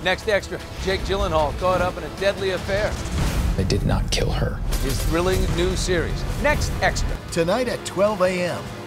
Next extra, Jake Gyllenhaal caught up in a deadly affair. I did not kill her. His thrilling new series, Next Extra. Tonight at 12 a.m.